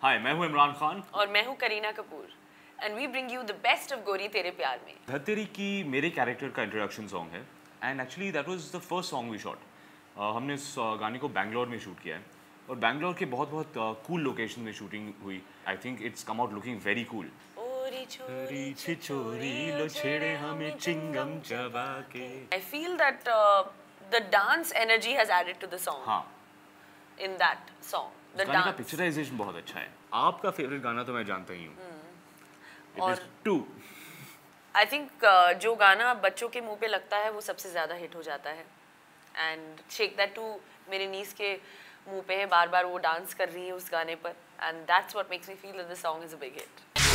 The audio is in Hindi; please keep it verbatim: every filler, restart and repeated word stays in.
हाय, मैं हूँ इमरान खान और मैं हूँ Kareena Kapoor and we bring you the best of Gori Tere Pyaar Mein. धरतेरी की मेरे कैरेक्टर का इंट्रोडक्शन सॉन्ग है and actually that was the first song we shot. हमने इस uh, गाने को बैंगलोर में शूट किया है और बैंगलोर के बहुत बहुत कूल लोकेशन में शूटिंग हुई। I think it's come out looking very cool. ओरी छोरी छिछोरी लो छेड़े हमें चिंगम चबा के। I feel that uh, the dance energy has added to the song. हाँ, In that song, the गाने का dance. पिक्चराइजेशन बहुत अच्छा है। आपका फेवरेट गाना तो मैं जानता ही हूँ। इट और is too. I think uh, जो गाना बच्चों के मुंह पे लगता है वो सबसे ज्यादा हिट हो जाता है। And Shake That Too मेरे नीस के मुंह पे है, बार बार वो डांस कर रही है उस गाने पर, and that's what makes me feel that the song is a big hit.